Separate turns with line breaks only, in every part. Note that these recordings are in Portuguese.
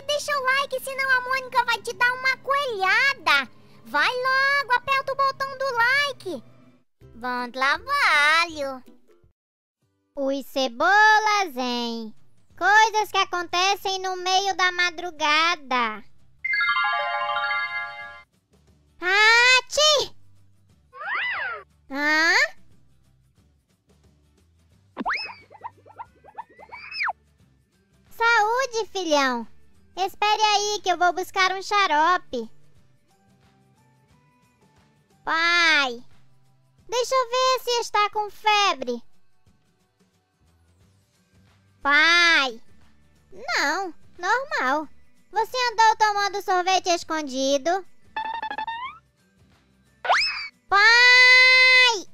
deixa o like, senão a Mônica vai te dar uma coelhada. Vai logo, aperta o botão do like. Bom trabalho. Os cebolas, hein? Coisas que acontecem no meio da madrugada. Ati! Hã? Saúde, filhão. Espere aí que eu vou buscar um xarope. Pai, deixa eu ver se está com febre. Pai, não, normal. Você andou tomando sorvete escondido? Pai!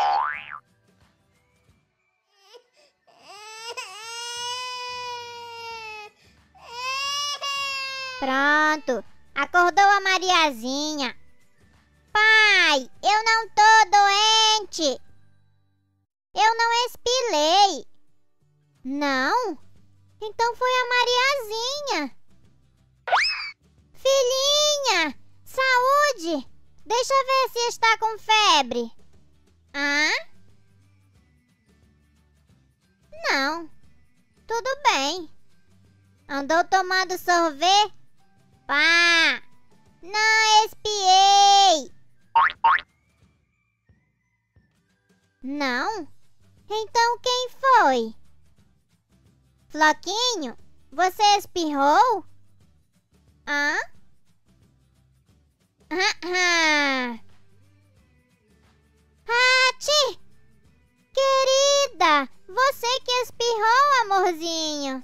Pronto, acordou a Mariazinha. Pai, eu não tô doente. Eu não espilhei. Não? Então foi a Mariazinha. Filhinha, saúde. Deixa eu ver se está com febre. Hã? Não, tudo bem. Andou tomando sorvete? Pá, não espiei. Não? Então quem foi? Floquinho, você espirrou? Hã? Ati! Querida, você que espirrou, amorzinho.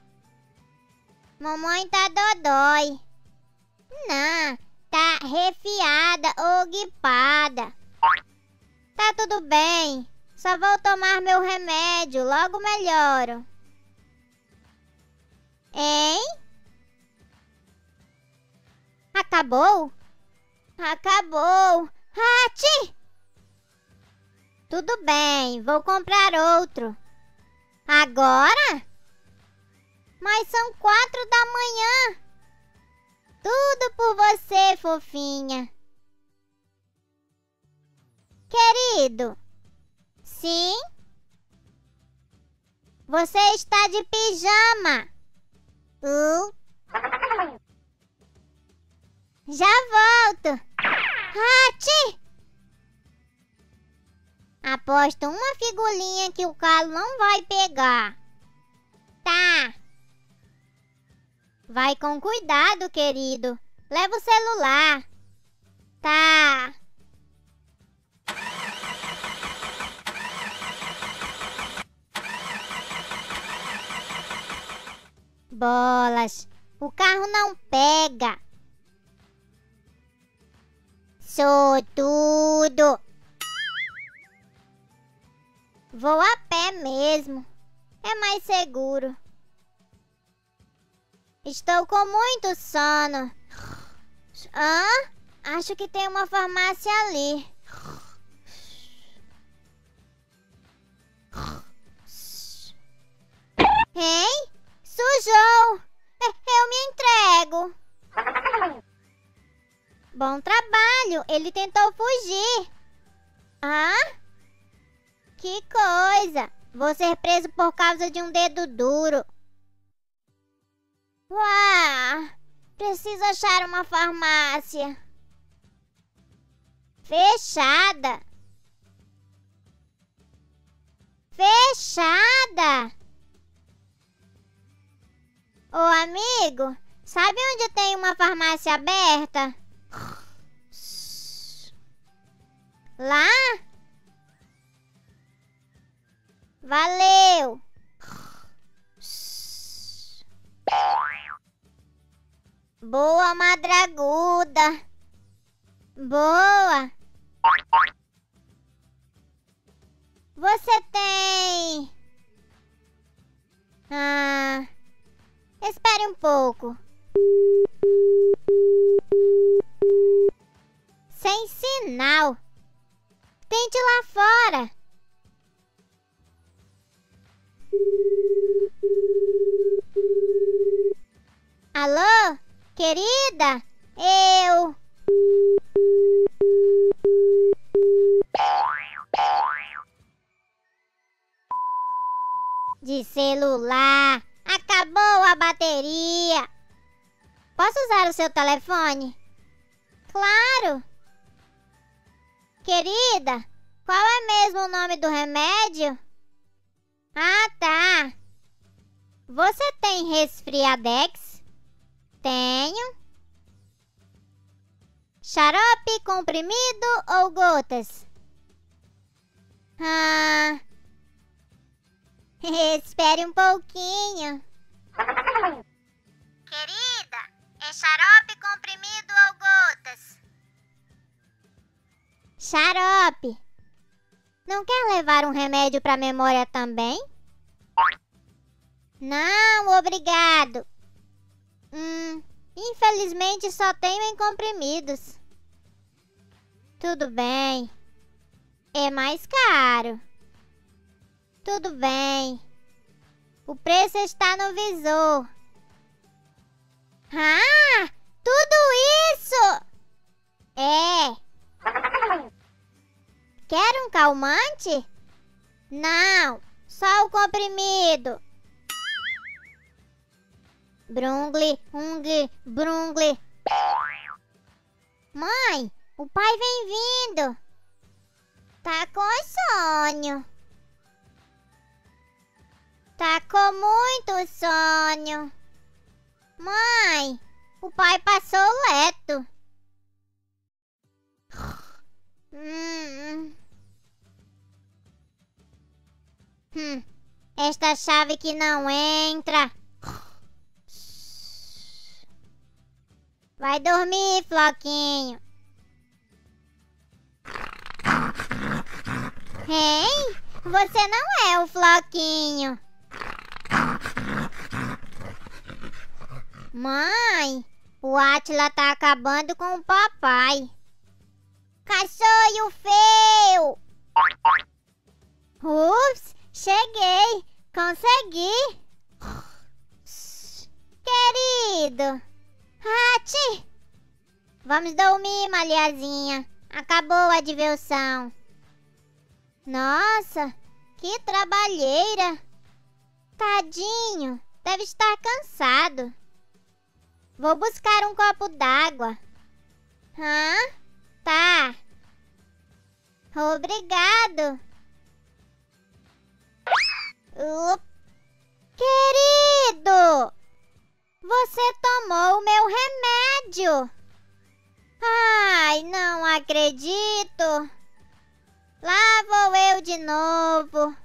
Mamãe tá dodói. Não, tá resfriada ou gripada. Tá tudo bem. Só vou tomar meu remédio, logo melhoro. Hein? Acabou? Acabou. Ati! Tudo bem, vou comprar outro. Agora? Mas são 4 da manhã. Tudo por você, fofinha. Querido. Sim? Você está de pijama. Já volto. Ati! Aposto uma figurinha que o calo não vai pegar. Tá. Vai com cuidado, querido. Leva o celular. Tá. Bolas. O carro não pega. Sou tudo. Vou a pé mesmo. É mais seguro. Estou com muito sono. Hã? Acho que tem uma farmácia ali. Hein? Sujou. Eu me entrego. Bom trabalho. Ele tentou fugir. Hã? Que coisa. Vou ser preso por causa de um dedo duro. Uau! Preciso achar uma farmácia. Fechada. Fechada. Ô amigo, sabe onde tem uma farmácia aberta? Lá? Valeu. Boa, madraguda. Boa. Você tem... espere um pouco. Sem sinal. Tente lá fora. Alô? Querida? Eu... De celular. Acabou a bateria. Posso usar o seu telefone? Claro. Querida, qual é mesmo o nome do remédio? Ah, tá. Você tem Resfriadex? Tenho. Xarope, comprimido ou gotas? Ah... Espere um pouquinho. Querida, é xarope, comprimido ou gotas? Xarope. Não quer levar um remédio para memória também? Não, obrigado. Infelizmente só tenho em comprimidos. Tudo bem. É mais caro. Tudo bem. O preço está no visor. Ah, tudo isso! É. Quer um calmante? Não, só o comprimido. Brungli, ungli, brungli. Mãe, o pai vem vindo. Tá com sono. Tá com muito sono. Mãe, o pai passou leto. Esta chave que não entra. Vai dormir, Floquinho. Ei, você não é o Floquinho. Mãe, o Átila tá acabando com o papai. Cachorro feio! Ups, cheguei! Consegui! Querido! Ati! Vamos dormir, malhazinha. Acabou a diversão. Nossa, que trabalheira! Tadinho, deve estar cansado. Vou buscar um copo d'água. Hã? Tá. Obrigado. Querido! Você tomou o meu remédio. Ai, não acredito. Lá vou eu de novo.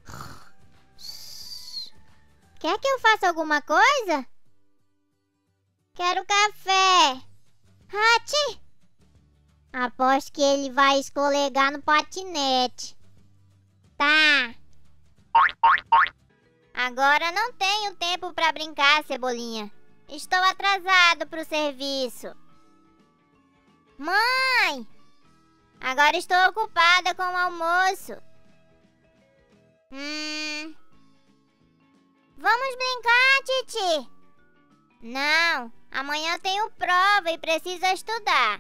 Quer que eu faça alguma coisa? Quero café. Hati! Aposto que ele vai escorregar no patinete. Tá. Agora não tenho tempo para brincar, Cebolinha. Estou atrasado pro serviço. Mãe! Agora estou ocupada com o almoço. Vamos brincar, Titi? Não, amanhã tenho prova e preciso estudar.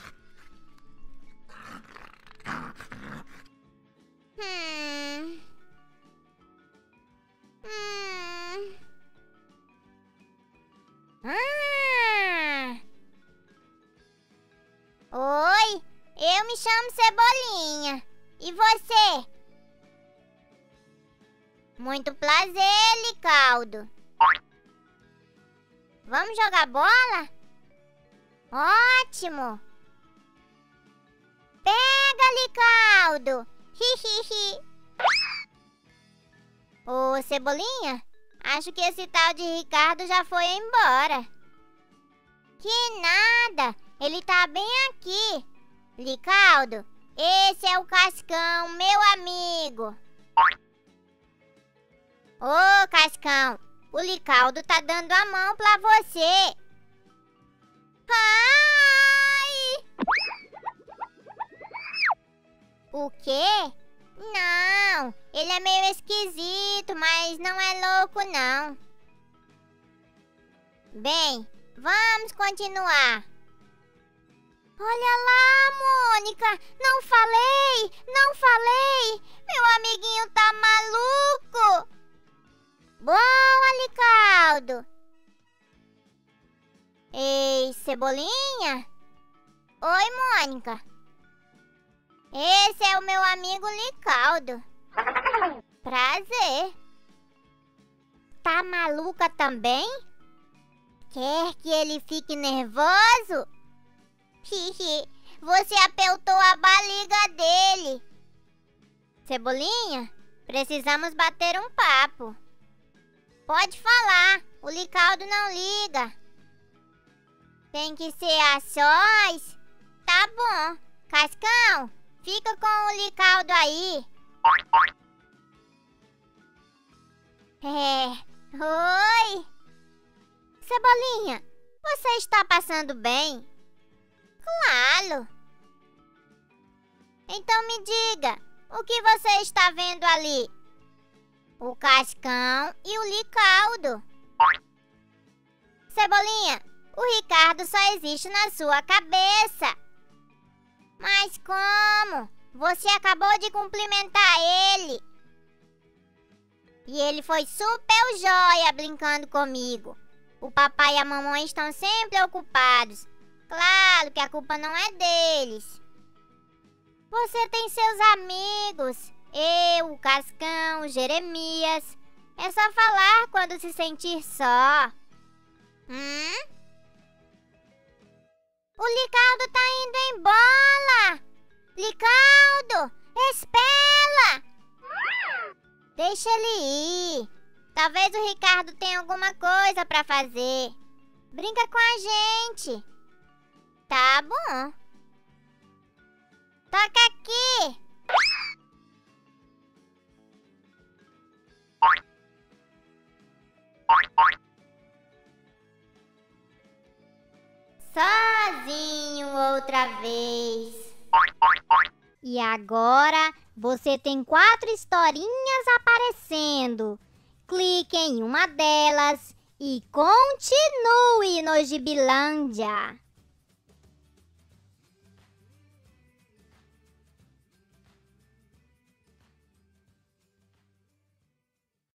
Oi, eu me chamo Cebolinha. E você? Muito prazer, Licaldo. Vamos jogar bola? Ótimo! Pega, Licaldo! Hihihi! Ô, Cebolinha, acho que esse tal de Ricardo já foi embora. Que nada! Ele tá bem aqui. Licaldo, esse é o Cascão, meu amigo. Ô, Cascão, o Licaldo tá dando a mão pra você. Ai! O quê? Não, ele é meio esquisito, mas não é louco, não. Bem, vamos continuar. Olha lá, Mônica, não falei! Meu amiguinho tá maluco! Boa, Licaldo! Ei, Cebolinha? Oi, Mônica. Esse é o meu amigo Licaldo. Prazer. Tá maluca também? Quer que ele fique nervoso? Você apertou a barriga dele. Cebolinha, precisamos bater um papo. Pode falar, o Licaldo não liga. Tem que ser a sós? Tá bom. Cascão, fica com o Licaldo aí. Oi. Cebolinha, você está passando bem? Claro. Então me diga, o que você está vendo ali? O Cascão e o Licaldo. Cebolinha, o Ricardo só existe na sua cabeça. Mas como? Você acabou de cumprimentar ele. E ele foi super joia brincando comigo. O papai e a mamãe estão sempre ocupados. Claro que a culpa não é deles. Você tem seus amigos. Eu, o Cascão, o Jeremias. É só falar quando se sentir só. O Licaldo tá indo embora! Licaldo, espera! Deixa ele ir. Talvez o Ricardo tenha alguma coisa pra fazer. Brinca com a gente. Tá bom. Toca aqui. Sozinho outra vez. E agora você tem 4 historinhas aparecendo. Clique em uma delas e continue no Gibilândia.